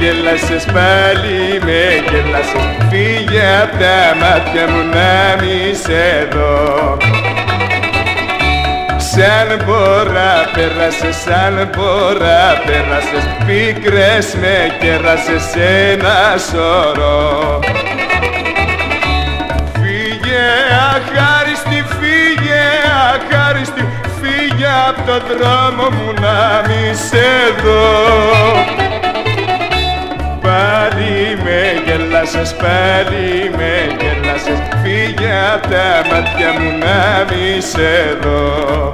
γέλασες, πάλι με γέλασες. Φύγε απ' τα μάτια μου να μη σε δω. Σαν πορά πέρασες, σαν πορά πέρασες. Πίκρες με κέρασες ένα σωρό. Φύγε αχάριστη, φύγε αχάριστη. Φύγε απ' το δρόμο μου να μη σε δω. Πάλι με γέλασες, πάλι με γέλασες. Φύγε απ' τα μάτια μου να μη σε δω.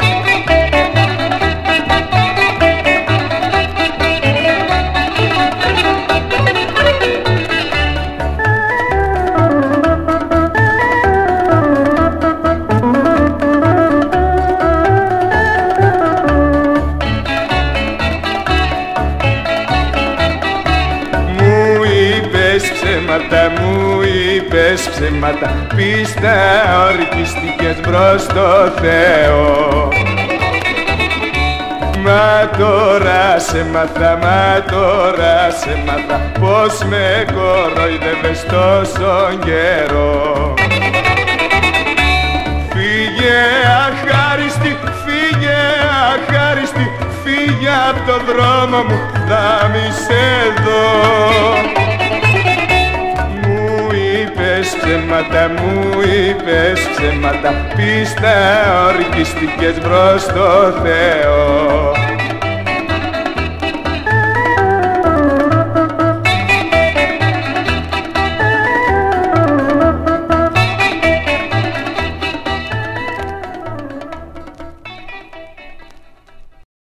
Ψέματα, μου είπες ψέματα, πίστα ορκιστικές προς το Θεό. Μα τώρα σε μάθα, μα τώρα σε μάθα, πως με κοροϊδεύες τόσο καιρό. Φύγε αχάριστη, φύγε αχάριστη. Φύγε απ' το δρόμο μου, θα μη σε δω. Ψέματα, μου είπες ψέματα, πίστα ορκιστικές προς το Θεό.